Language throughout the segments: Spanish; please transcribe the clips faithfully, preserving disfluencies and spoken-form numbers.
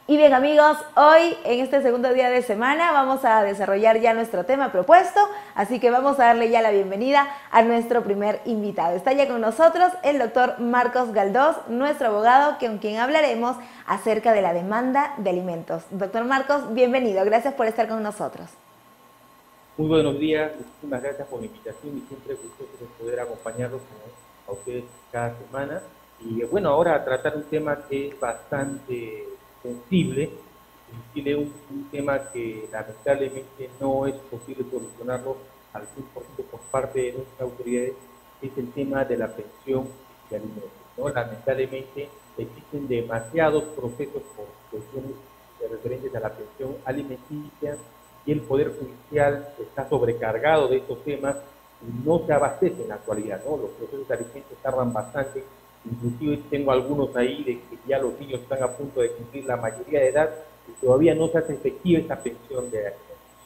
Y bien amigos, hoy en este segundo día de semana vamos a desarrollar ya nuestro tema propuesto, así que vamos a darle ya la bienvenida a nuestro primer invitado. Está ya con nosotros el doctor Marcos Galdós, nuestro abogado, con quien hablaremos acerca de la demanda de alimentos. Doctor Marcos, bienvenido, gracias por estar con nosotros. Muy buenos días, muchísimas gracias por la invitación y siempre gustoso de poder acompañarlos a ustedes cada semana. Y bueno, ahora a tratar un tema que es bastante sensible, sensible un, un tema que lamentablemente no es posible solucionarlo al cien por ciento por parte de nuestras autoridades, es el tema de la pensión de alimentos, ¿no? Lamentablemente existen demasiados procesos por cuestiones referentes a la pensión alimenticia y el Poder Judicial está sobrecargado de estos temas y no se abastece en la actualidad, ¿no? Los procesos de alimentos tardan bastante, inclusive tengo algunos ahí de que ya los niños están a punto de cumplir la mayoría de edad y todavía no se hace efectiva esta pensión de alimentos.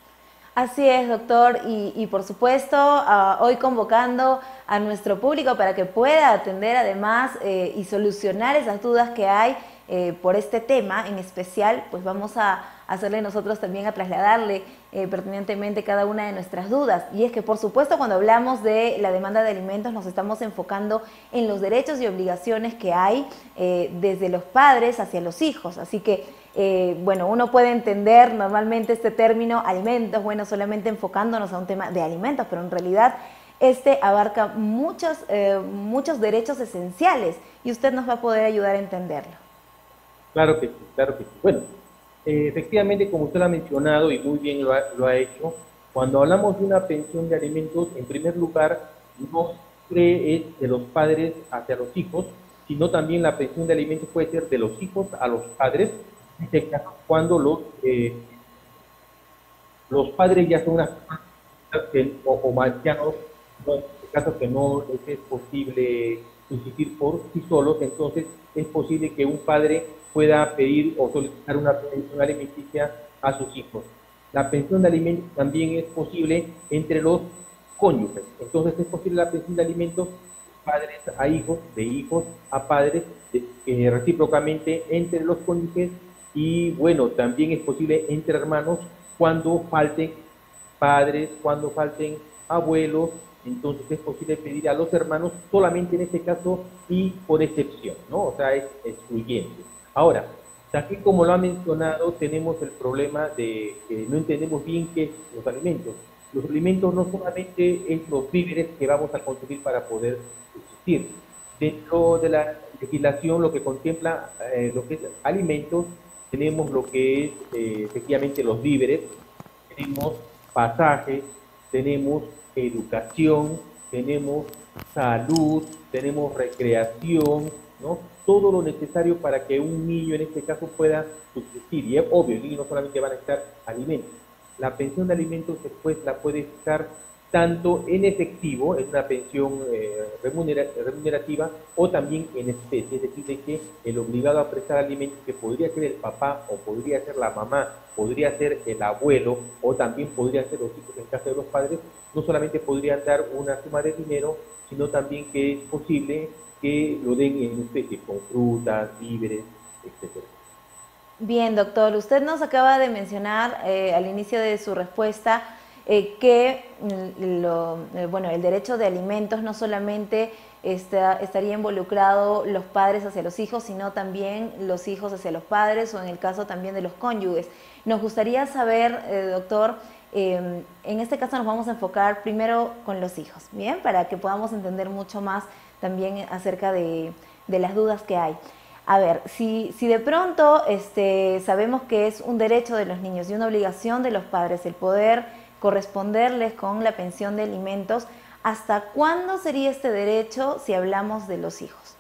Así es, doctor, y, y por supuesto uh, hoy convocando a nuestro público para que pueda atender además eh, y solucionar esas dudas que hay eh, por este tema en especial, pues vamos a hacerle nosotros también a trasladarle eh, pertinentemente cada una de nuestras dudas. Y es que por supuesto cuando hablamos de la demanda de alimentos nos estamos enfocando en los derechos y obligaciones que hay eh, desde los padres hacia los hijos, así que Eh, bueno, uno puede entender normalmente este término alimentos, bueno, solamente enfocándonos a un tema de alimentos, pero en realidad este abarca muchos, eh, muchos derechos esenciales y usted nos va a poder ayudar a entenderlo. Claro que sí, claro que sí. Bueno, eh, efectivamente, como usted lo ha mencionado y muy bien lo ha, lo ha hecho, cuando hablamos de una pensión de alimentos, en primer lugar, no siempre es de los padres hacia los hijos, sino también la pensión de alimentos puede ser de los hijos a los padres, en este caso cuando los, eh, los padres ya son unas personas que, o, o ancianos, ¿no? En este caso que no les es posible subsistir por sí solos, entonces es posible que un padre pueda pedir o solicitar una pensión alimenticia a sus hijos. La pensión de alimentos también es posible entre los cónyuges, entonces es posible la pensión de alimentos de padres a hijos, de hijos a padres, de, eh, recíprocamente entre los cónyuges y bueno, también es posible entre hermanos cuando falten padres, cuando falten abuelos, entonces es posible pedir a los hermanos solamente en este caso y por excepción, ¿no? O sea, es excluyente. Ahora, aquí como lo ha mencionado, tenemos el problema de que no entendemos bien qué es los alimentos. Los alimentos no solamente es los víveres que vamos a consumir para poder subsistir. Dentro de la legislación, lo que contempla eh, lo que es alimentos, tenemos lo que es eh, efectivamente los víveres, tenemos pasajes, tenemos educación, tenemos salud, tenemos recreación, ¿no? Todo lo necesario para que un niño en este caso pueda subsistir. Y es obvio, el niño no solamente va a necesitar alimentos. La pensión de alimentos después la puede fijar tanto en efectivo, en una pensión eh, remunera, remunerativa, o también en especie, es decir, de que el obligado a prestar alimentos, que podría ser el papá, o podría ser la mamá, podría ser el abuelo, o también podrían ser los hijos en caso de los padres, no solamente podrían dar una suma de dinero, sino también que es posible que lo den en especie, con frutas, víveres, etcétera. Bien, doctor, usted nos acaba de mencionar eh, al inicio de su respuesta eh, que mm, lo, eh, bueno, el derecho de alimentos no solamente está, estaría involucrado los padres hacia los hijos, sino también los hijos hacia los padres o en el caso también de los cónyuges. Nos gustaría saber, eh, doctor, eh, en este caso nos vamos a enfocar primero con los hijos, ¿bien? Para que podamos entender mucho más también acerca de, de las dudas que hay. A ver, si, si de pronto este, sabemos que es un derecho de los niños y una obligación de los padres el poder corresponderles con la pensión de alimentos, ¿hasta cuándo sería este derecho si hablamos de los hijos?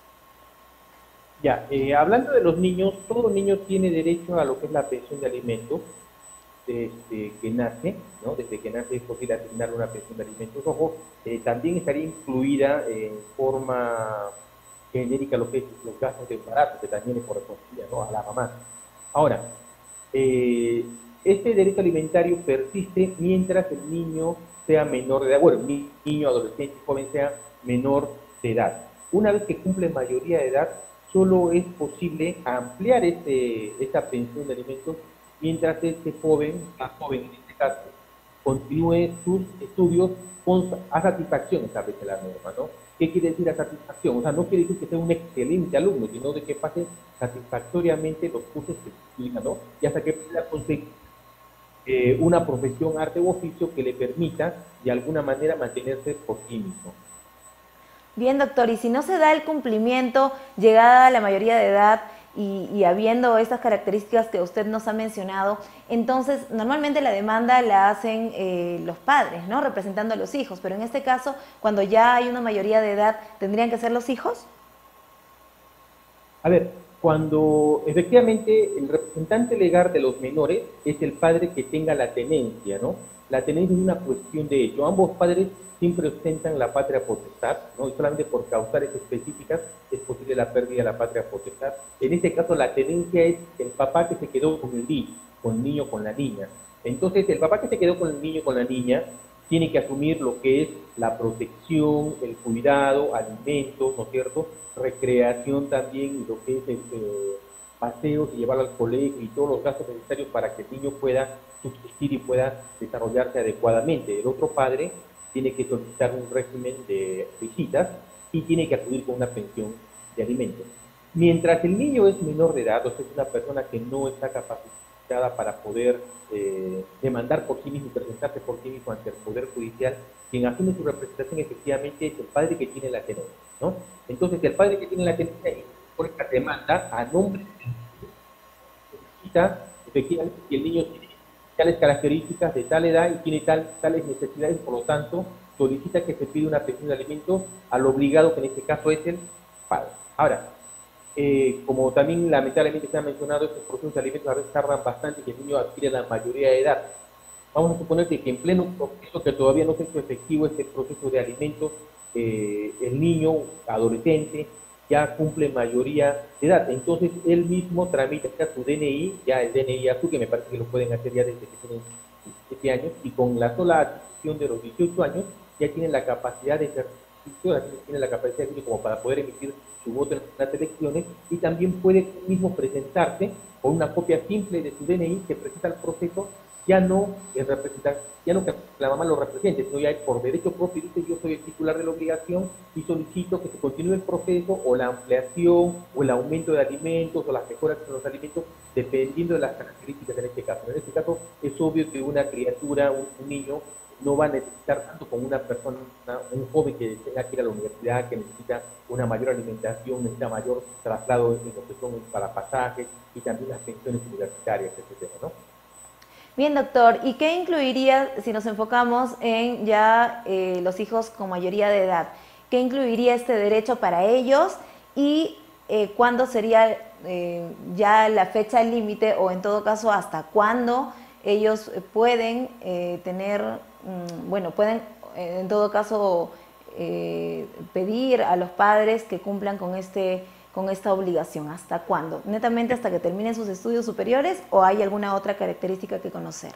Ya, eh, hablando de los niños, todo niño tiene derecho a lo que es la pensión de alimentos desde que nace, ¿no? Desde que nace es posible asignarle una pensión de alimentos. Ojo, eh, también estaría incluida en forma genérica lo que es los gastos de embarazo, que también le correspondía, ¿no? A la mamá. Ahora, eh, este derecho alimentario persiste mientras el niño sea menor de edad, bueno, niño, adolescente, joven sea menor de edad. Una vez que cumple mayoría de edad, solo es posible ampliar este, esta pensión de alimentos mientras este joven, la joven en este caso, continúe sus estudios con, a satisfacción, establece la norma, ¿no? ¿Qué quiere decir a satisfacción? O sea, no quiere decir que sea un excelente alumno, sino de que pase satisfactoriamente los cursos que estudia, ¿no? Y hasta que pueda conseguir eh, una profesión, arte u oficio que le permita, de alguna manera, mantenerse por sí mismo. Bien, doctor, y si no se da el cumplimiento, llegada a la mayoría de edad y, y habiendo estas características que usted nos ha mencionado, entonces normalmente la demanda la hacen eh, los padres, ¿no? Representando a los hijos, pero en este caso, cuando ya hay una mayoría de edad, ¿tendrían que ser los hijos? A ver, cuando efectivamente el representante legal de los menores es el padre que tenga la tenencia, ¿no? La tenencia es una cuestión de hecho. Ambos padres siempre ostentan la patria potestad, ¿no? Y solamente por causales específicas es posible la pérdida de la patria potestad. En este caso, la tenencia es el papá que se quedó con el niño, con el niño, con la niña. Entonces, el papá que se quedó con el niño, con la niña, tiene que asumir lo que es la protección, el cuidado, alimentos, ¿no es cierto? Recreación también, lo que es este, paseos y llevarlo al colegio y todos los gastos necesarios para que el niño pueda subsistir y pueda desarrollarse adecuadamente. El otro padre tiene que solicitar un régimen de visitas y tiene que acudir con una pensión de alimentos. Mientras el niño es menor de edad, o sea, es una persona que no está capacitada para poder eh, demandar por sí mismo y presentarse por sí mismo ante el Poder Judicial, quien asume su representación efectivamente es el padre que tiene la tenencia, ¿no? Entonces, el padre que tiene la tenencia por esta demanda a nombre de efectivamente que el niño tiene tales características de tal edad y tiene tal, tales necesidades, por lo tanto, solicita que se pida una pensión de alimentos al obligado, que en este caso es el padre. Ahora, eh, como también lamentablemente se ha mencionado, estos procesos de alimentos a veces tardan bastante y que el niño adquiere la mayoría de edad. Vamos a suponer que en pleno proceso, que todavía no se ha hecho efectivo este proceso de alimentos, eh, el niño, adolescente, ya cumple mayoría de edad. Entonces, él mismo tramita su D N I, ya el D N I azul, que me parece que lo pueden hacer ya desde que tienen diecisiete años, y con la sola adquisición de los dieciocho años, ya tienen la capacidad de ejercicio, tienen la capacidad de como para poder emitir su voto en las elecciones, y también puede mismo presentarse con una copia simple de su D N I que presenta el proceso, ya no es representar, ya no que la mamá lo represente, sino ya por derecho propio dice yo soy el titular de la obligación y solicito que se continúe el proceso o la ampliación o el aumento de alimentos o las mejoras en los alimentos dependiendo de las características en este caso. En este caso es obvio que una criatura, un, un niño, no va a necesitar tanto como una persona, un joven que tenga que ir a la universidad, que necesita una mayor alimentación, necesita mayor traslado en lo que son para pasajes y también las pensiones universitarias, etcétera, ¿no? Bien, doctor, ¿y qué incluiría, si nos enfocamos en ya eh, los hijos con mayoría de edad, qué incluiría este derecho para ellos y eh, cuándo sería eh, ya la fecha límite o en todo caso hasta cuándo ellos pueden eh, tener, mmm, bueno, pueden eh, en todo caso eh, pedir a los padres que cumplan con este con esta obligación? ¿Hasta cuándo? ¿Netamente hasta que terminen sus estudios superiores o hay alguna otra característica que conocer?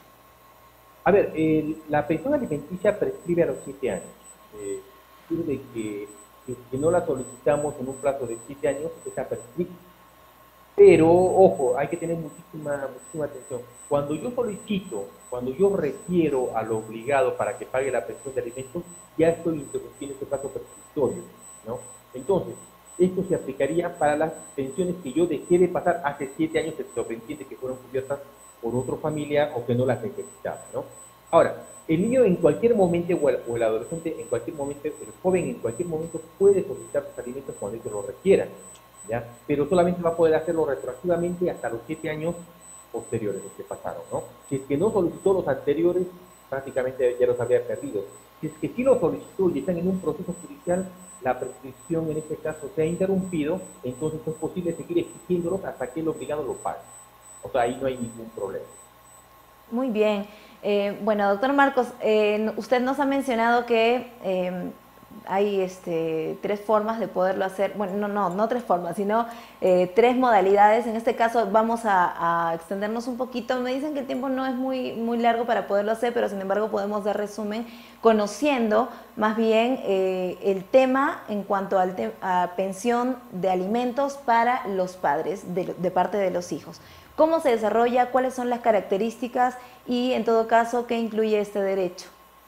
A ver, eh, la pensión alimenticia prescribe a los siete años. Eh, de que si no la solicitamos en un plazo de siete años, está prescrita. Pero, ojo, hay que tener muchísima, muchísima atención. Cuando yo solicito, cuando yo requiero al obligado para que pague la pensión de alimentos, ya estoy interrumpiendo este plazo prescriptorio, ¿no? Entonces, esto se aplicaría para las pensiones que yo dejé de pasar hace siete años, que se sobreentiende que fueron cubiertas por otro familiar o que no las necesitaba, ¿no? Ahora, el niño en cualquier momento, o el, o el adolescente en cualquier momento, el joven en cualquier momento puede solicitar sus alimentos cuando ellos lo requieran, ¿ya? Pero solamente va a poder hacerlo retroactivamente hasta los siete años posteriores, los que pasaron, ¿no? Si es que no solicitó los anteriores, prácticamente ya los habría perdido. Si es que sí lo solicitó y están en un proceso judicial, la prescripción en este caso se ha interrumpido, entonces es posible seguir exigiéndolos hasta que el obligado lo pague. O sea, ahí no hay ningún problema. Muy bien. Eh, bueno, doctor Marcos, eh, usted nos ha mencionado que eh, hay este, tres formas de poderlo hacer, bueno, no, no, no tres formas, sino eh, tres modalidades. En este caso vamos a, a extendernos un poquito. Me dicen que el tiempo no es muy, muy largo para poderlo hacer, pero sin embargo podemos dar resumen conociendo más bien eh, el tema en cuanto al te a pensión de alimentos para los padres de, de parte de los hijos. ¿Cómo se desarrolla? ¿Cuáles son las características? Y en todo caso, ¿qué incluye este derecho?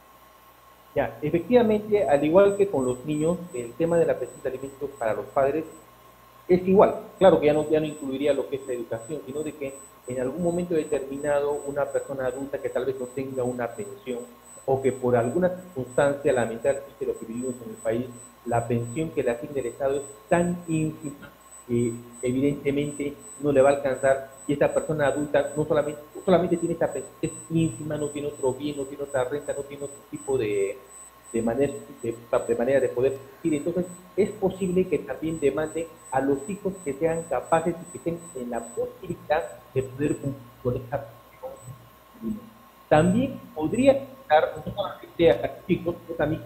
Ya, efectivamente, al igual que con los niños, el tema de la pensión de alimentos para los padres es igual. Claro que ya no, ya no incluiría lo que es la educación, sino de que en algún momento determinado una persona adulta que tal vez no tenga una pensión o que por alguna circunstancia lamentablemente lo que vivimos en el país, la pensión que le asigna el Estado es tan ínfima que evidentemente no le va a alcanzar y esta persona adulta no solamente, no solamente tiene esta pensión, es ínfima, no tiene otro bien, no tiene otra renta, no tiene otro tipo de, de, manera, de, de manera de poder subsistir. Entonces es posible que también demande a los hijos que sean capaces y que estén en la posibilidad de poder cumplir con esta pensión. También podría dar no solamente a los chicos, sino también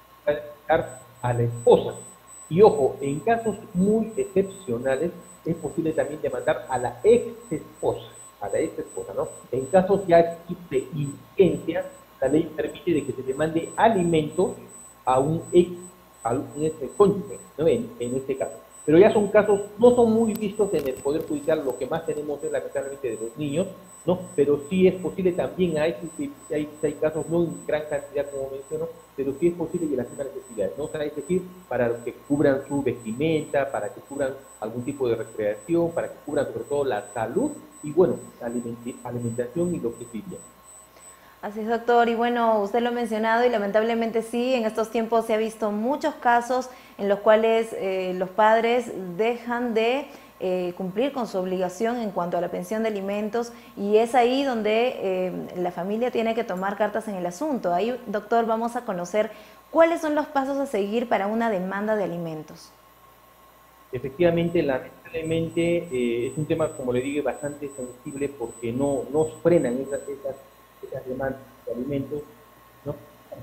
a la esposa. Y ojo, en casos muy excepcionales es posible también demandar a la ex esposa, a la ex esposa, ¿no? En casos ya de indigencia, la ley permite de que se demande alimentos a un ex, a un ex cónyuge, ¿no? En, en este caso. Pero ya son casos, no son muy vistos en el Poder Judicial, lo que más tenemos es lamentablemente de los niños, ¿no? Pero sí es posible también, hay, hay, hay casos no en gran cantidad como menciono, pero sí es posible y las mismas necesidades, ¿no? O sea, es decir, para que cubran su vestimenta, para que cubran algún tipo de recreación, para que cubran sobre todo la salud y bueno, la alimentación y lo que es bien. Así es, doctor. Y bueno, usted lo ha mencionado y lamentablemente sí, en estos tiempos se ha visto muchos casos en los cuales eh, los padres dejan de eh, cumplir con su obligación en cuanto a la pensión de alimentos y es ahí donde eh, la familia tiene que tomar cartas en el asunto. Ahí, doctor, vamos a conocer cuáles son los pasos a seguir para una demanda de alimentos. Efectivamente, lamentablemente eh, es un tema, como le digo, bastante sensible porque no nos frenan esas, esas esas demandas de alimentos, ¿no?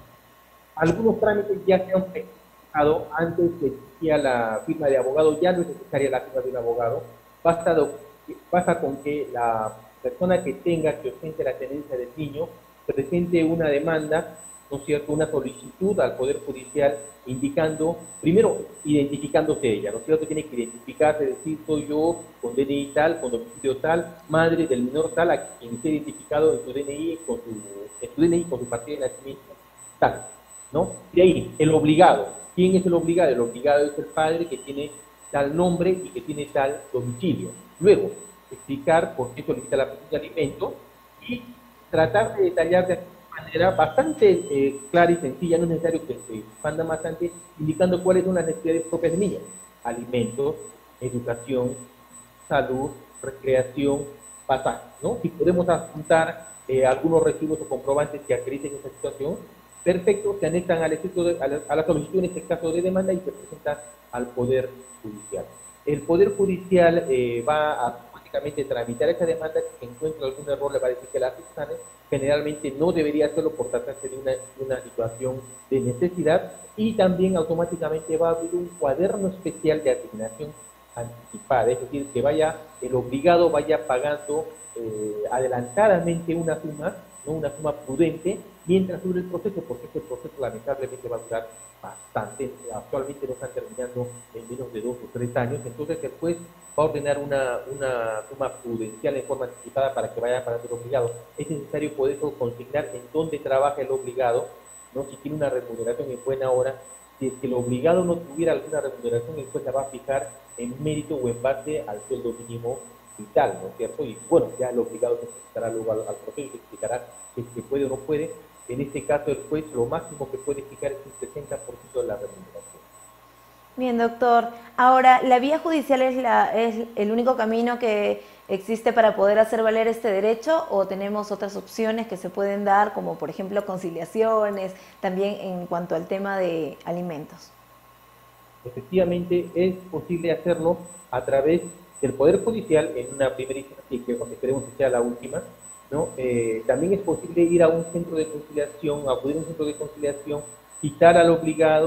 Algunos trámites ya se han presentado antes que existía la firma de abogado, ya no es necesaria la firma de un abogado, basta, do, basta con que la persona que tenga, que ostente la tenencia del niño, presente una demanda, ¿no es cierto?, una solicitud al Poder Judicial indicando, primero identificándose ella, ¿no es cierto?, tiene que identificarse, decir, soy yo con D N I tal, con domicilio tal, madre del menor tal, a quien esté identificado en su D N I, con su, en su D N I, con su partida de nacimiento, tal, ¿no? De ahí, el obligado. ¿Quién es el obligado? El obligado es el padre que tiene tal nombre y que tiene tal domicilio. Luego, explicar por qué solicita la pensión de alimento y tratar de detallar de manera bastante eh, clara y sencilla, no es necesario que se expanda bastante, indicando cuáles son las necesidades propias de niñas: alimentos, educación, salud, recreación, pasaje, ¿no? Si podemos adjuntar eh, algunos recibos o comprobantes que acrediten esa situación, perfecto, se anexan al efecto de, a, la, a la solicitud en este caso de demanda y se presenta al Poder Judicial. El Poder Judicial eh, va a automáticamente tramitar esa demanda. Si encuentra algún error le va a decir que la subsane. Generalmente no debería hacerlo por tratarse de una, de una situación de necesidad y también automáticamente va a abrir un cuaderno especial de asignación anticipada, es decir, que vaya, el obligado vaya pagando eh, adelantadamente una suma, ¿no?, una suma prudente, mientras dure el proceso, porque este proceso lamentablemente va a durar bastante. Actualmente lo están terminando en menos de dos o tres años, entonces el juez va a ordenar una, una suma prudencial en forma anticipada para que vaya pagando el obligado. Es necesario por eso consignar en dónde trabaja el obligado, ¿no?, si tiene una remuneración en buena hora. Si es que el obligado no tuviera alguna remuneración, el juez la va a fijar en mérito o en base al sueldo mínimo vital, ¿no es cierto? Y bueno, ya el obligado se presentará luego al, al proceso y se explicará si es que puede o no puede. En este caso, el juez lo máximo que puede fijar es un sesenta por ciento de la remuneración. Bien, doctor. Ahora, ¿la vía judicial es, la, es el único camino que existe para poder hacer valer este derecho o tenemos otras opciones que se pueden dar, como por ejemplo conciliaciones, también en cuanto al tema de alimentos? Efectivamente, es posible hacerlo a través del Poder Judicial en una primera instancia, que esperemos que sea la última, ¿no? Eh, también es posible ir a un centro de conciliación, acudir a un centro de conciliación, citar al obligado y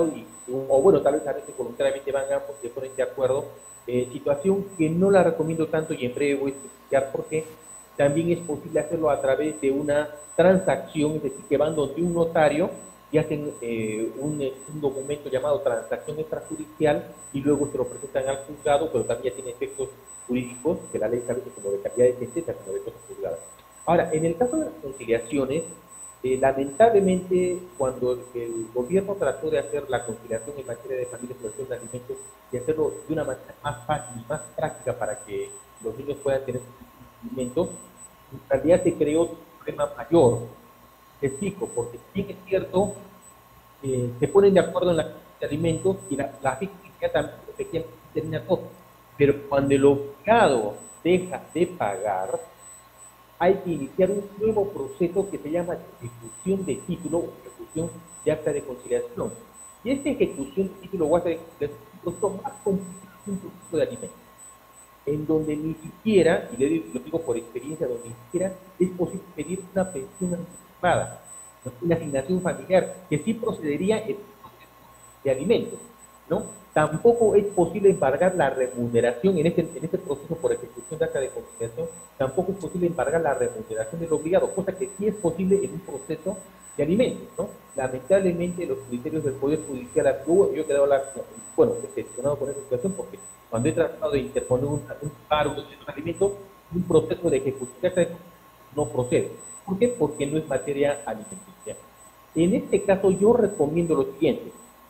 o bueno, tal vez a veces voluntariamente van ambos, se ponen de acuerdo, eh, situación que no la recomiendo tanto y en breve voy a explicar por qué. También es posible hacerlo a través de una transacción, es decir, que van donde un notario y hacen eh, un, un documento llamado transacción extrajudicial y luego se lo presentan al juzgado, pero también ya tiene efectos jurídicos que la ley establece como de calidad de sentencia, como de cosas juzgadas. Ahora, en el caso de las conciliaciones, eh, lamentablemente, cuando el gobierno trató de hacer la conciliación en materia de familia y protección de alimentos y hacerlo de una manera más fácil y más práctica para que los niños puedan tener sus alimentos, en realidad se creó un problema mayor. Te explico, porque sí es cierto, eh, se ponen de acuerdo en la de alimentos y la, la fiscalía también efectivamente termina todo. Pero cuando el obligado deja de pagar, hay que iniciar un nuevo proceso que se llama ejecución de título o ejecución de acta de conciliación. Y esta ejecución de título o acta de conciliación es un proceso más complicado que un proceso de alimentos, en donde ni siquiera, y le digo, lo digo por experiencia, donde ni siquiera es posible pedir una pensión anticipada, una asignación familiar, que sí procedería en el proceso de alimentos, ¿no? Tampoco es posible embargar la remuneración en este, en este proceso por ejecución de acta de conciliación, tampoco es posible embargar la remuneración del obligado, cosa que sí es posible en un proceso de alimentos, ¿no? Lamentablemente los criterios del Poder Judicial actúan, yo he quedado, la, bueno, decepcionado con esa situación porque cuando he tratado de interponer un, un paro de alimentos, un proceso de ejecución de acta de conciliación no procede. ¿Por qué? Porque no es materia alimenticia. En este caso yo recomiendo lo siguiente: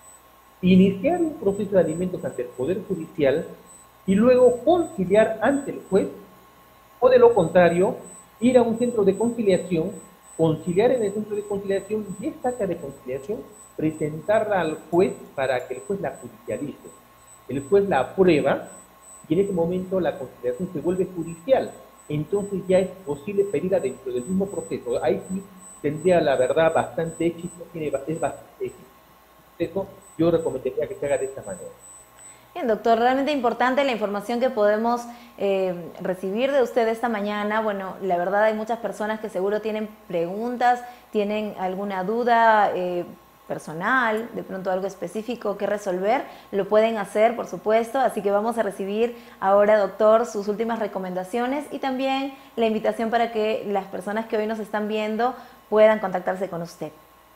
iniciar un proceso de alimentos ante el Poder Judicial y luego conciliar ante el juez, o de lo contrario, ir a un centro de conciliación, conciliar en el centro de conciliación y esta acta de conciliación presentarla al juez para que el juez la judicialice. El juez la aprueba y en ese momento la conciliación se vuelve judicial. Entonces ya es posible pedirla dentro del mismo proceso. Ahí sí tendría, la verdad, bastante éxito, tiene, es bastante éxito. Yo recomendaría que se haga de esta manera. Bien, doctor, realmente importante la información que podemos eh, recibir de usted esta mañana. Bueno, la verdad hay muchas personas que seguro tienen preguntas, tienen alguna duda eh, personal, de pronto algo específico que resolver, lo pueden hacer, por supuesto. Así que vamos a recibir ahora, doctor, sus últimas recomendaciones y también la invitación para que las personas que hoy nos están viendo puedan contactarse con usted.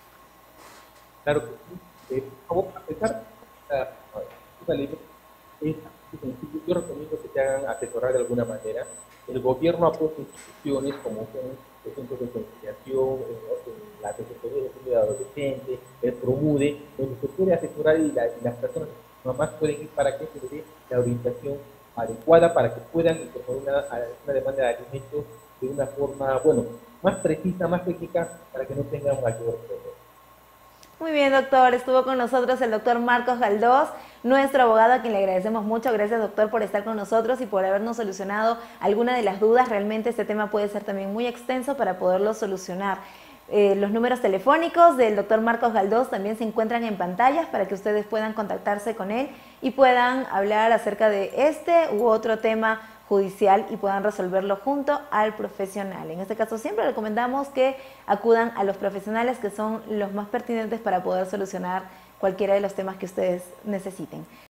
Claro que sí. Eh, vamos a empezar. Esta ley es sencillo. Yo recomiendo que se hagan asesorar de alguna manera. El gobierno apoya instituciones como son los centros de conciliación, la Secretaría de Seguridad Adolescente, el PROMUDE, donde se puede asesorar y, la, y las personas mamás pueden ir para que se les dé la orientación adecuada para que puedan incorporar una, una demanda de alimentos de una forma, bueno, más precisa, más técnica, para que no tengan mayor problema. Muy bien, doctor. Estuvo con nosotros el doctor Marcos Galdós, nuestro abogado, a quien le agradecemos mucho. Gracias, doctor, por estar con nosotros y por habernos solucionado alguna de las dudas. Realmente este tema puede ser también muy extenso para poderlo solucionar. Eh, los números telefónicos del doctor Marcos Galdós también se encuentran en pantallas para que ustedes puedan contactarse con él y puedan hablar acerca de este u otro tema judicial y puedan resolverlo junto al profesional. En este caso siempre recomendamos que acudan a los profesionales que son los más pertinentes para poder solucionar cualquiera de los temas que ustedes necesiten.